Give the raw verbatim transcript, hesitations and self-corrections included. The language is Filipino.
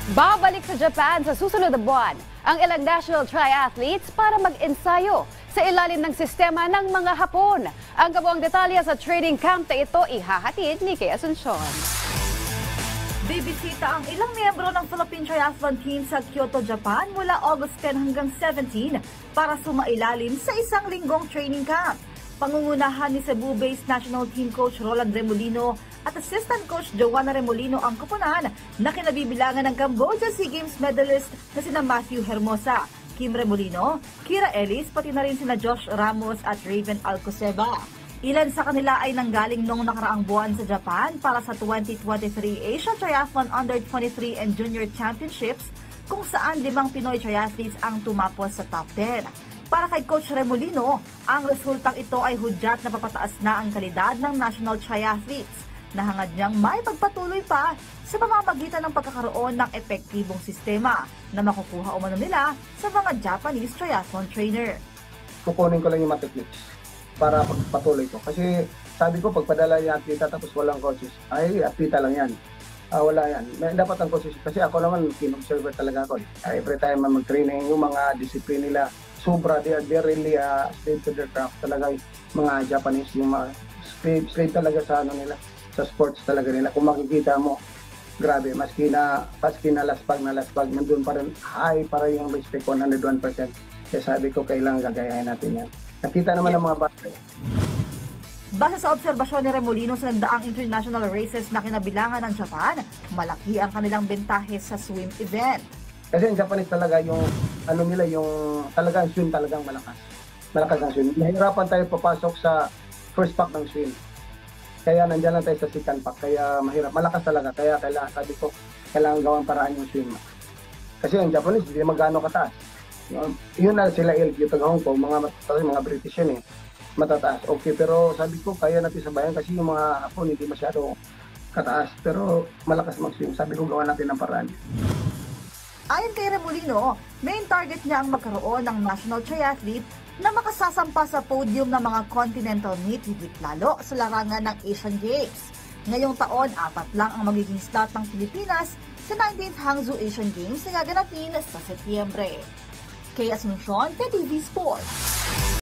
Babalik sa Japan sa susunod na buwan ang ilang national triathletes para mag-ensayo sa ilalim ng sistema ng mga Hapon. Ang kabuang detalye sa training camp na ito ihahatid ni Kay Asuncion. Bibisita ang ilang miyembro ng Philippine Triathlon Team sa Kyoto, Japan mula August ten hanggang seventeen para sumailalim sa isang linggong training camp. Pangungunahan ni Cebu-based National Team Coach Roland Remolino at Assistant Coach Joanna Remolino ang koponan na kinabibilangan ng Cambodia SEA Games medalist na sina Matthew Hermosa, Kim Remolino, Kira Ellis, pati na rin sina Josh Ramos at Raven Alcoseba. Ilan sa kanila ay nanggaling noong nakaraang buwan sa Japan para sa twenty twenty-three Asia Triathlon Under twenty-three and Junior Championships kung saan limang Pinoy triathletes ang tumapos sa top ten. Para kay Coach Remolino, ang resultang ito ay hudyat na papataas na ang kalidad ng national triathletes na hangad niyang may pagpatuloy pa sa pamamagitan ng pagkakaroon ng epektibong sistema na makukuha umano nila sa mga Japanese triathlon trainer. Kukunin ko lang yung mga techniques para pagpatuloy ko. Kasi sabi ko, pagpadala yung atleta tapos walang coaches, ay atleta lang yan. Uh, wala yan. May, dapat ang coaches. Kasi ako naman, kin-observer talaga ako. Uh, every time mag-training, yung mga discipline nila, sobra, they are, they are really uh, slave to their craft. Talaga mga Japanese, yung mga slave, slave talaga sa ano nila, sa sports talaga nila. Kung makikita mo, grabe, maski na, maski na laspag na laspag, nandun pa rin, high para yung respect one hundred one percent. Kaya sabi ko, kailangan gagayahin natin yan. Nakita naman ng mga bata. Base sa obserbasyon ni Remolino sa nagdaang international races na kinabilangan ng Japan, malaki ang kanilang bentahe sa swim event. Kasi ang Japanese talaga yung, ano nila, yung talagang swim talagang malakas. Malakas ang swim. Nahirapan tayo papasok sa first pack ng swim. Kaya nandiyan lang tayo sa second pack. Kaya mahirap. Malakas talaga. Kaya kailangan, sabi ko, kailangan gawang paraan yung swim. Kasi ang Japanese, hindi magkano kataas. Yun, yun na sila L G, taga Hong Kong, mga matataas, mga British yun eh. Matataas. Okay, pero sabi ko, kaya natin sabayan kasi yung mga Hapon hindi masyado kataas. Pero malakas mag-swim. Sabi ko, gawa natin ng paraan. Ayon kay Remolino, main target niya ang magkaroon ng national triathlete na makasasampa sa podium ng mga continental meet higit lalo sa larangan ng Asian Games. Ngayong taon, apat lang ang magiging slot ng Pilipinas sa nineteenth Hangzhou Asian Games na gaganapin sa Setyembre. Kay Asuncion, T V Sports.